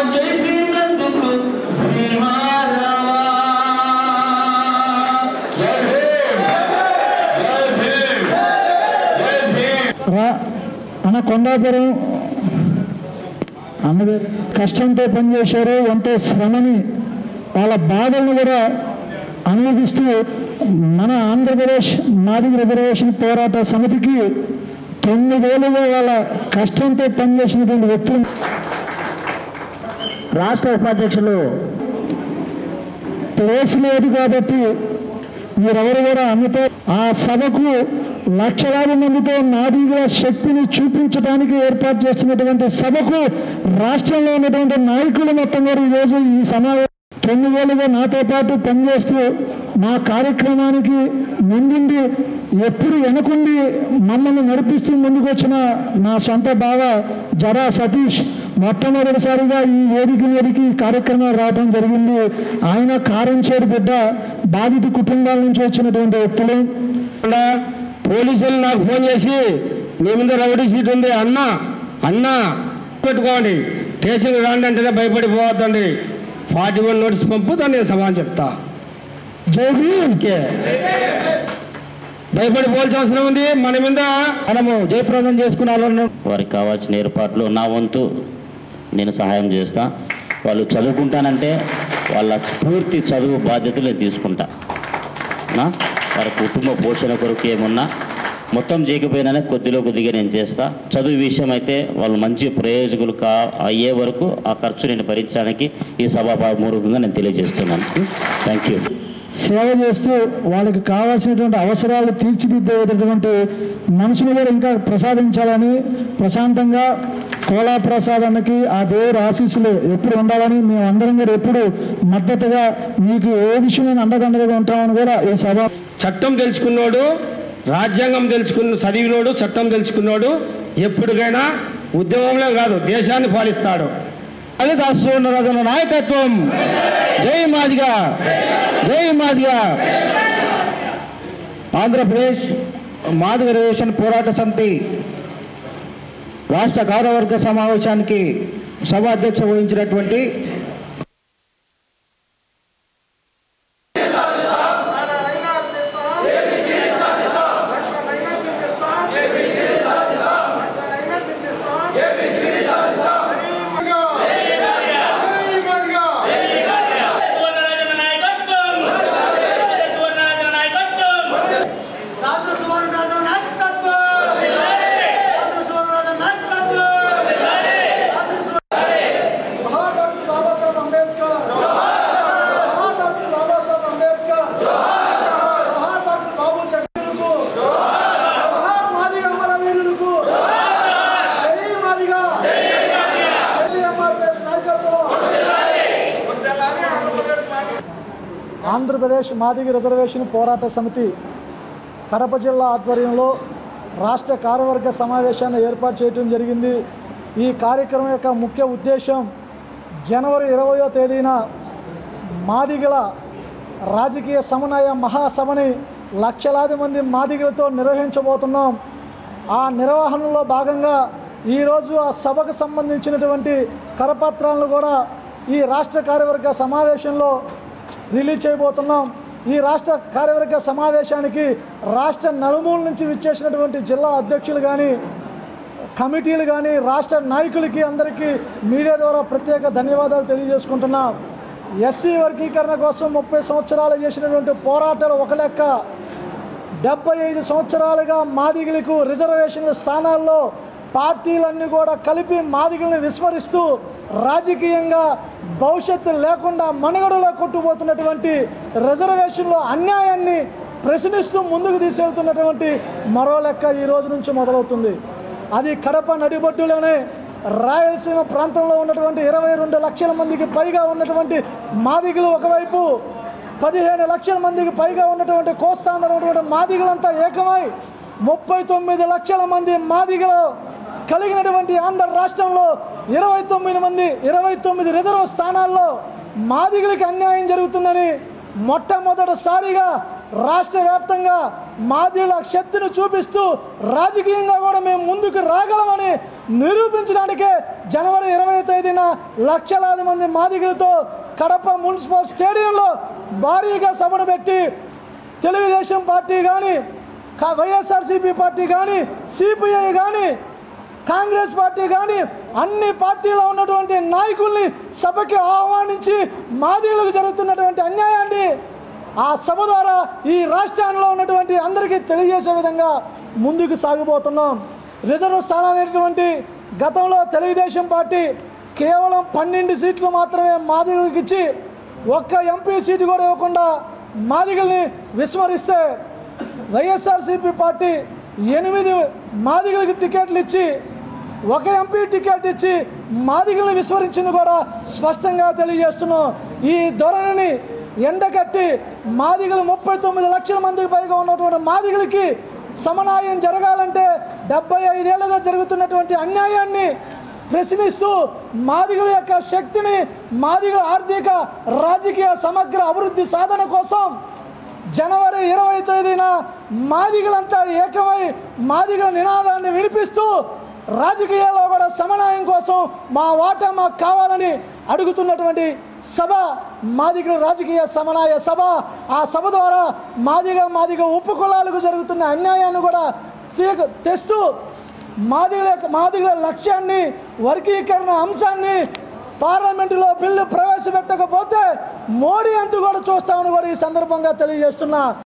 అన్న కొండాపురం అన్నది కష్టంతో పనిచేశారు, ఎంతో శ్రమని వాళ్ళ బాధలను కూడా అనుభవిస్తూ మన ఆంధ్రప్రదేశ్ మాదిగ రిజర్వేషన్ పోరాట సమితికి 9 ఏళ్ళుగా వాళ్ళ కష్టంతో పనిచేసినటువంటి వ్యక్తులు రాష్ట్ర ఉపాధ్యక్షులు ప్లేస్ లేదు కాబట్టి మీరెవరు కూడా అన్నతో ఆ సభకు లక్షలాది మందితో మాదిగ శక్తిని చూపించడానికి ఏర్పాటు చేస్తున్నటువంటి సభకు రాష్ట్రంలో ఉన్నటువంటి నాయకులు మొత్తం కూడా ఈరోజు ఈ సమావేశం 9 ఏళ్ళుగా నాతో పాటు పనిచేస్తూ మా కార్యక్రమానికి ముందుండి ఎప్పుడు వెనకుండి మమ్మల్ని నడిపిస్తూ ముందుకు వచ్చిన నా సొంత బావ జరా సతీష్ మొట్టమొదటిసారిగా ఈ వేదిక మీదకి కార్యక్రమం రావడం జరిగింది. ఆయన కారంచేడు బిడ్డ, బాధిత కుటుంబాల నుంచి వచ్చినటువంటి వ్యక్తులు. పోలీసులు నాకు ఫోన్ చేసి నీ మీద రౌడీ షీట్ ఉంది అన్న పెట్టుకోండి, స్టేషన్కి రాండి అంటేనే భయపడిపోవద్దండి, 41 నోటీస్ పంపుతా, నేను సమాధానం చెప్తా. జైకే భయపడిపోవాల్సిన అవసరం ఉంది. మన మీద మనము జయప్రదం చేసుకున్నాను. వారికి కావాల్సిన ఏర్పాట్లు నా వంతు నేను సహాయం చేస్తా. వాళ్ళు చదువుకుంటానంటే వాళ్ళ పూర్తి చదువు బాధ్యతలు నేను తీసుకుంటా. వారి కుటుంబ పోషణ కొరకు ఏమున్నా మొత్తం చేయకపోయినా కొద్దిగా నేను చేస్తా. చదువు విషయం అయితే వాళ్ళు మంచి ప్రయోజకులు అయ్యే వరకు ఆ ఖర్చు నేను భరించడానికి ఈ సభాపూర్వకంగా నేను తెలియజేస్తున్నాను. Thank you. సేవ చేస్తూ వాళ్ళకి కావాల్సినటువంటి అవసరాలు తీర్చిదిద్దేటటువంటి మనసును కూడా ఇంకా ప్రసాదించాలని, ప్రశాంతంగా కోలా ప్రసాదానికి ఆ దేవుడు ఆశీస్సులు ఎప్పుడు ఉండాలని మేమందరం కూడా ఎప్పుడు మద్దతుగా మీకు ఏ విషయమైన అండదండగా ఉంటామని కూడా ఈ సభ. చట్టం తెలుసుకున్నాడు, రాజ్యాంగం చదివినోడు, చట్టం తెలుసుకున్నాడు ఎప్పటికైనా ఉద్యమంలో కాదు దేశాన్ని పాలిస్తాడు. లలిత సువర్ణరాజుల నాయకత్వం. జై మాదిగ, జై మాదిగ. ఆంధ్రప్రదేశ్ మాదిగ రిజర్వేషన్ పోరాట సమితి రాష్ట్ర కార్యవర్గ సమావేశానికి సభ అధ్యక్షత వహించినటువంటి ఆంధ్రప్రదేశ్ మాదిగ రిజర్వేషన్ పోరాట సమితి కడప జిల్లా ఆధ్వర్యంలో రాష్ట్ర కార్యవర్గ సమావేశాన్ని ఏర్పాటు చేయడం జరిగింది. ఈ కార్యక్రమం యొక్క ముఖ్య ఉద్దేశం జనవరి 20వ తేదీన మాదిగల రాజకీయ సమన్వయ మహాసభని లక్షలాది మంది మాదిగలతో నిర్వహించబోతున్నాం. ఆ నిర్వహణలో భాగంగా ఈరోజు ఆ సభకు సంబంధించినటువంటి కరపత్రాలను కూడా ఈ రాష్ట్ర కార్యవర్గ సమావేశంలో రిలీజ్ చేయబోతున్నాం. ఈ రాష్ట్ర కార్యవర్గ సమావేశానికి రాష్ట్ర నలుమూల నుంచి విచ్చేసినటువంటి జిల్లా అధ్యక్షులు కానీ, కమిటీలు కానీ, రాష్ట్ర నాయకులకి అందరికీ మీడియా ద్వారా ప్రత్యేక ధన్యవాదాలు తెలియజేసుకుంటున్నాం. ఎస్సీ వర్గీకరణ కోసం 30 సంవత్సరాలు చేసినటువంటి పోరాటాలు ఒక లెక్క, 75 సంవత్సరాలుగా మాదిగలకు రిజర్వేషన్ల స్థానాల్లో పార్టీలన్నీ కూడా కలిపి మాదిగల్ని విస్మరిస్తూ రాజకీయంగా భవిష్యత్తు లేకుండా మనుగడలో కొట్టుపోతున్నటువంటి రిజర్వేషన్లో అన్యాయాన్ని ప్రశ్నిస్తూ ముందుకు తీసుకెళ్తున్నటువంటి మరో లెక్క ఈ రోజు నుంచి మొదలవుతుంది. అది కడప నడిబొడ్డులోనే రాయలసీమ ప్రాంతంలో ఉన్నటువంటి 22 లక్షల మందికి పైగా ఉన్నటువంటి మాదిగలు ఒకవైపు, 15 లక్షల మందికి పైగా ఉన్నటువంటి కోస్తాంధ్ర ఉన్నటువంటి మాదిగలంతా ఏకమై 39 లక్షల మంది మాదిగలు కలిగినటువంటి ఆంధ్ర రాష్ట్రంలో 29 రిజర్వ్ స్థానాల్లో మాదిగలకు అన్యాయం జరుగుతుందని మొట్టమొదటిసారిగా రాష్ట్ర వ్యాప్తంగా మాదిగల శక్తిని చూపిస్తూ రాజకీయంగా కూడా మేము ముందుకు రాగలమని నిరూపించడానికే జనవరి 20వ తేదీన లక్షలాది మంది మాదిగలతో కడప మున్సిపల్ స్టేడియంలో భారీగా సభను పెట్టి తెలుగుదేశం పార్టీ కానీ, వైఎస్ఆర్సీపీ పార్టీ కానీ, సిపిఐ కానీ, కాంగ్రెస్ పార్టీ కానీ అన్ని పార్టీలో ఉన్నటువంటి నాయకుల్ని సభకి ఆహ్వానించి మాదిగలకు జరుగుతున్నటువంటి అన్యాయాన్ని ఆ సభ ద్వారా ఈ రాష్ట్రంలో ఉన్నటువంటి అందరికీ తెలియజేసే విధంగా ముందుకు సాగిపోతున్నాం. రిజర్వ్ స్థానాలైనటువంటి గతంలో తెలుగుదేశం పార్టీ కేవలం 12 సీట్లు మాత్రమే మాదిగలకు ఇచ్చి ఒక్క ఎంపీ సీటు కూడా ఇవ్వకుండా మాదిగల్ని విస్మరిస్తే వైఎస్ఆర్సీపీ పార్టీ 8 మాదిగలకు టికెట్లు ఇచ్చి ఒక ఎంపీ టికెట్ ఇచ్చి మాదిగల్ని విస్మరించింది కూడా స్పష్టంగా తెలియజేస్తున్నాం. ఈ ధోరణిని ఎండగట్టి మాదిగలు 39 లక్షల మందికి పైగా ఉన్నటువంటి మాదిగలకి సమన్వయం జరగాలంటే 75 ఏళ్ళుగా జరుగుతున్నటువంటి అన్యాయాన్ని ప్రశ్నిస్తూ మాదిగల యొక్క శక్తిని, మాదిగల ఆర్థిక రాజకీయ సమగ్ర అభివృద్ధి సాధన కోసం జనవరి 20వ తేదీన మాదిగలంతా ఏకమై మాదిగల నినాదాన్ని వినిపిస్తూ రాజకీయాల్లో కూడా సమన్వయం కోసం మా వాటా మాకు కావాలని అడుగుతున్నటువంటి సభ మాదిగల రాజకీయ సమన్వయ సభ. ఆ సభ ద్వారా మాదిగ ఉపకులాలకు జరుగుతున్న అన్యాయాన్ని కూడా తెస్తూ మాదిగల లక్ష్యాన్ని, వర్గీకరణ అంశాన్ని పార్లమెంటులో బిల్లు ప్రవేశపెట్టకపోతే మోడీ అంతు కూడా చూస్తామని కూడా ఈ సందర్భంగా తెలియజేస్తున్నా.